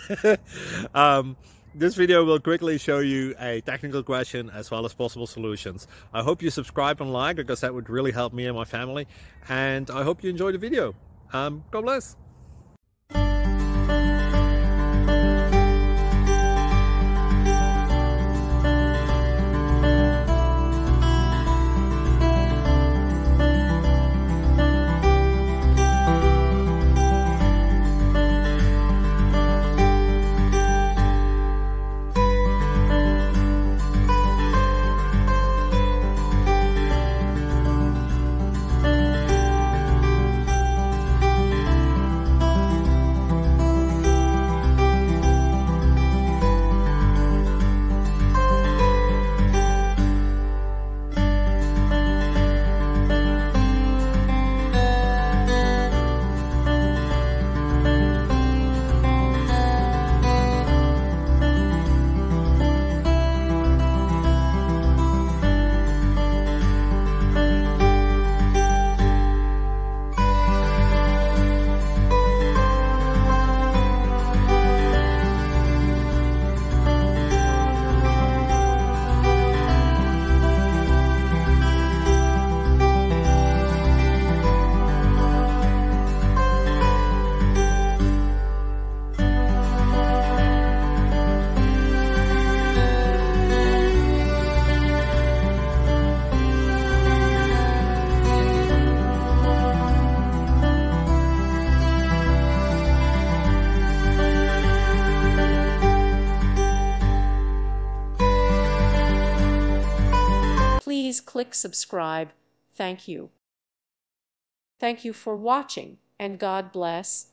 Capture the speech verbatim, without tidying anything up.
um, this video will quickly show you a technical question as well as possible solutions. I hope you subscribe and like, because that would really help me and my family. And I hope you enjoy the video. Um, God bless. Please click subscribe. Thank you. Thank you for watching, and God bless.